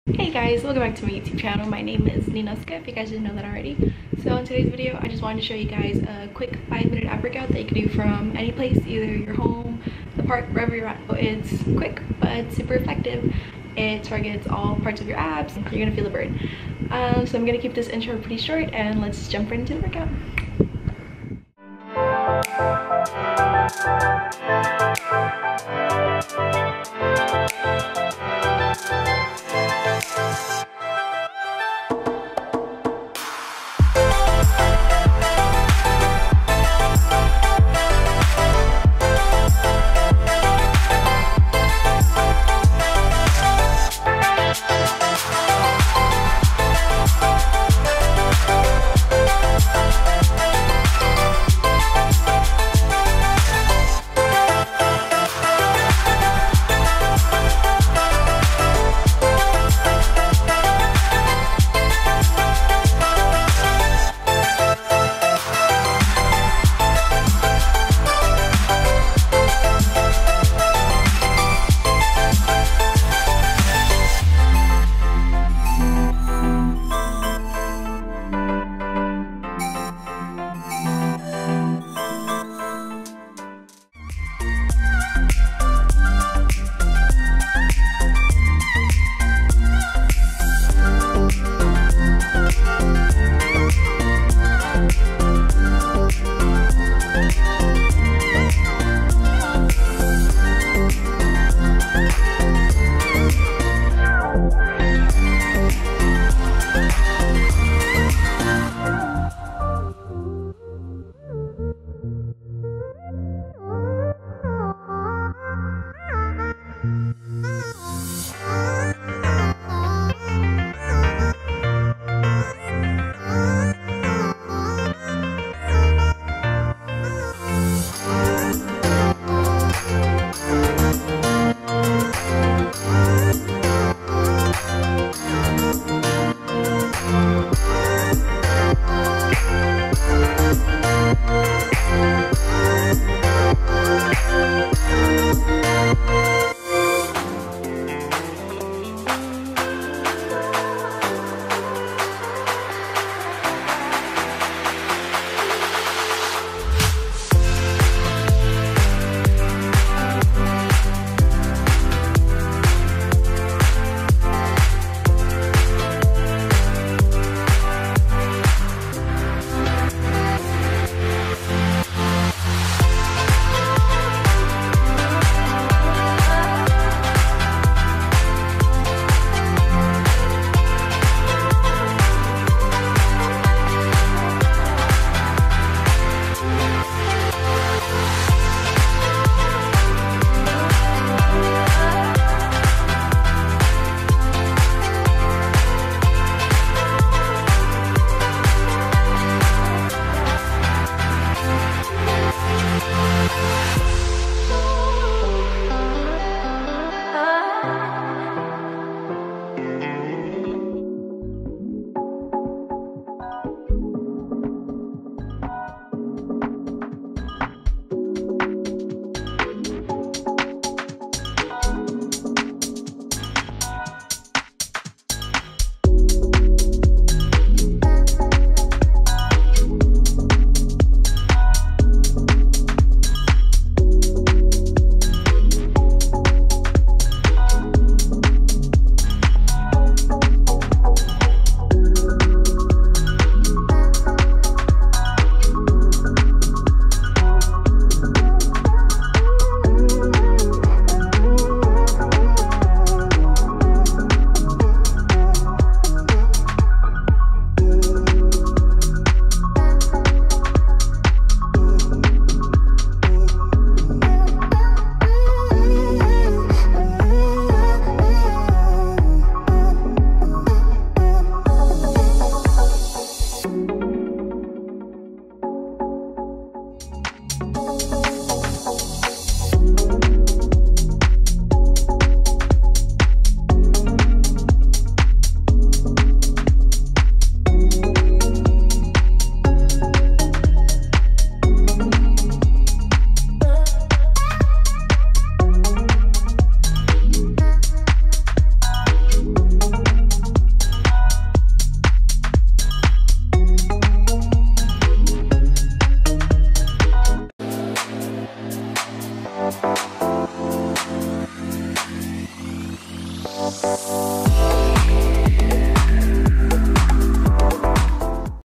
Hey guys, welcome back to my YouTube channel. My name is Ninoska, if you guys didn't know that already. So in today's video, I just wanted to show you guys a quick 5-minute ab workout that you can do from any place, either your home, the park, wherever you're at. It's quick, but super effective. It targets all parts of your abs. You're gonna feel the burn. So I'm gonna keep this intro pretty short and let's jump right into the workout.